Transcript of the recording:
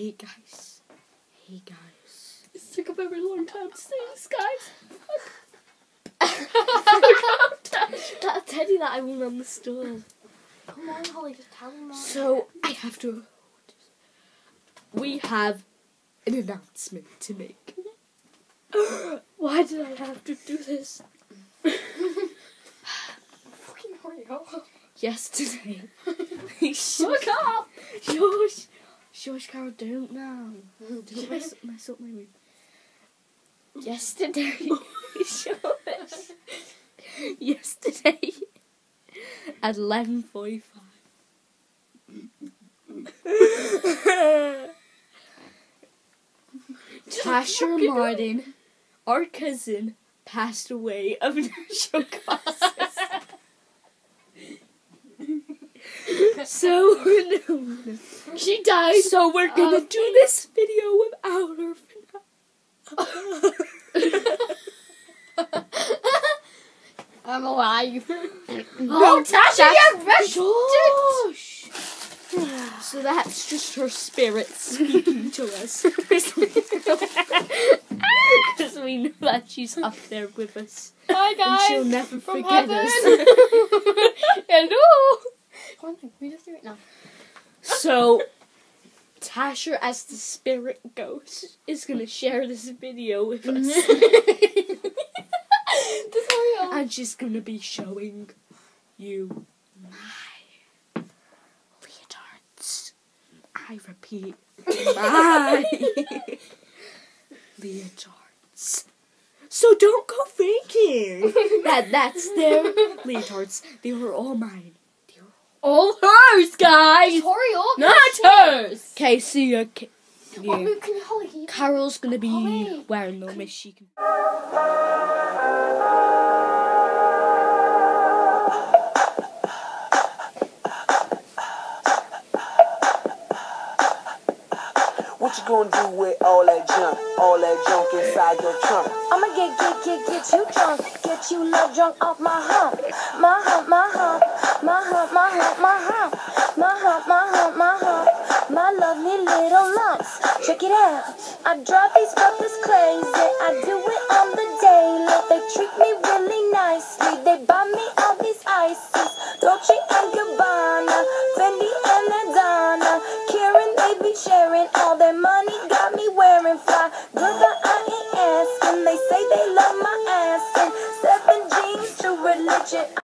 Hey guys. Hey guys. It took a very long time to say this, guys. I'll tell you that I won't understand. Come on, Holly, just tell them that. So, I have to... We have an announcement to make. Why did I have to do this? Fucking hurry up. Yesterday. Look up! Shush. Shush, Carol, don't now. Don't mess up my room. Yesterday. Shush. Yesterday. At 11:45. Tasha Martin, our cousin, passed away of natural causes. So she died. So we're gonna do this video without her for now. I'm alive. No, Tasha, you're rested. Shush. So that's just her spirit speaking to us. Because we know that she's up there with us. Hi guys. And she'll never from forget heaven. us. Hello. Come on, we just do it now. So, Tasha, as the spirit ghost, is going to share this video with us. Just hurry up. And she's going to be showing you my leotards. I repeat, my leotards. So don't go thinking that's their leotards. They were all mine. All hers, guys. Hurry up. Not hers. Okay, see ya. Holly, Carol's gonna be Holly. wearing them if she can. What you gonna do with all that junk inside your trunk? I'ma get you drunk, get you love drunk off my hump, my hump, my hump, my hump, my hump, my hump, my hump, my hump, my hump, my lovely little lumps. Check it out, I drive these brothers crazy, I do it on the daily. They treat me really nicely, they buy me all these ices, Dolce and Gabbana, Fendi and Adana, Karen, they be sharing all their money, got me wearing fly. Girl, but I ain't asking. They say they love my ass and 7 jeans to religion.